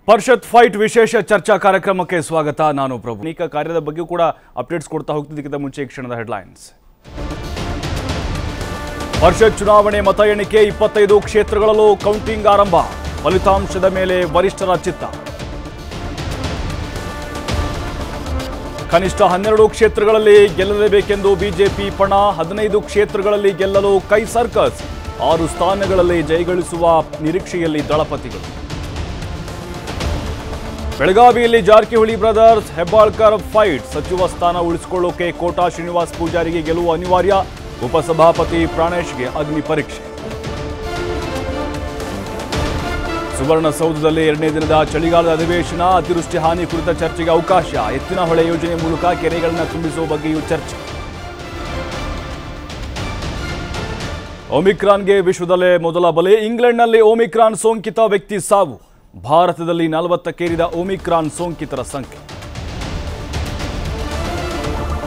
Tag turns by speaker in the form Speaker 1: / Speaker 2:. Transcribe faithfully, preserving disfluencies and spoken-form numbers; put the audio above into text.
Speaker 1: ಪರಿಷತ್ fight ವಿಶೇಷ ಚರ್ಚಾ ಕಾರ್ಯಕ್ರಮಕ್ಕೆ ಸ್ವಾಗತ. ನಾನು ಪ್ರಭು. ಅನೇಕ ಕಾರ್ಯದ ಬಗ್ಗೆ ಕೂಡ ಅಪ್ಡೇಟ್ಸ್ ಕೊಡ್ತಾ ಹೋಗ್ತಿದ್ದಕ್ಕಿಂತ ಮುಂಚೆ ಕ್ಷಣದ ಹೆಡ್ಲೈನ್ಸ್. ಪರಿಷತ್ ಚುನಾವಣೆ ಮತ ಎಣಿಕೆ ಇಪ್ಪತ್ತೈದು ಕ್ಷೇತ್ರಗಳಲ್ಲೂ ಕೌಂಟಿಂಗ್ ಆರಂಭ. ಫಲಿತಾಂಶದ ಮೇಲೆ ವರಿಷ್ಠರ ಚಿತ್ತ. ಕನಿಷ್ಠ ಹನ್ನೆರಡು ಕ್ಷೇತ್ರಗಳಲ್ಲಿ ಗೆಲ್ಲಲೇಬೇಕೆಂದು ಬಿಜೆಪಿ ಪಣ. ಹದಿನೈದು ಕ್ಷೇತ್ರಗಳಲ್ಲಿ ಗೆಲ್ಲಲು ಕೈ ಸರ್ಕಸ್. ಆರು ಸ್ಥಾನಗಳಲ್ಲಿ ಜಯಗಳಿಸುವ ನಿರೀಕ್ಷೆಯಲ್ಲಿ ದಳಪತಿಗಳು. ಬೆಳಗಾವಿಯಲ್ಲಿ ಜಾರಕಿಹೊಳಿ ಬ್ರದರ್ಸ್ ಹೆಬ್ಬಾಳ್ಕರ್ ಫೈಟ್. ಸಚಿವ ಸ್ಥಾನ ಉಳಿಸಿಕೊಳ್ಳೋಕೆ ಕೋಟಾ ಶ್ರೀನಿವಾಸ್ ಪೂಜಾರಿಗೆ ಗೆಲುವು ಅನಿವಾರ್ಯ. ಉಪಸಭಾಪತಿ ಪ್ರಾಣೇಶ್ಗೆ ಅಗ್ನಿ ಪರೀಕ್ಷೆ. ಸುವರ್ಣಸೌಧದಲ್ಲಿ ಎರಡನೇ ದಿನದ ಚಳಿಗಾಲದ ಅಧಿವೇಶನ. ಅತಿವೃಷ್ಟಿ ಹಾನಿ ಕುರಿತ ಚರ್ಚೆಗೆ ಅವಕಾಶ. ಎತ್ತಿನಹೊಳೆ ಯೋಜನೆ ಮೂಲಕ ಕೆರೆಗಳನ್ನು ತುಂಬಿಸುವ ಬಗ್ಗೆಯೂ ಚರ್ಚೆ. ಒಮಿಕ್ರಾನ್ಗೆ ವಿಶ್ವದಲ್ಲೇ ಮೊದಲ ಬಲೆ. ಇಂಗ್ಲೆಂಡ್ನಲ್ಲಿ ಒಮಿಕ್ರಾನ್ ಸೋಂಕಿತ ವ್ಯಕ್ತಿ ಸಾವು. ಭಾರತದಲ್ಲಿ ನಲವತ್ತಕ್ಕೇರಿದ ಒಮಿಕ್ರಾನ್ ಸೋಂಕಿತರ ಸಂಖ್ಯೆ.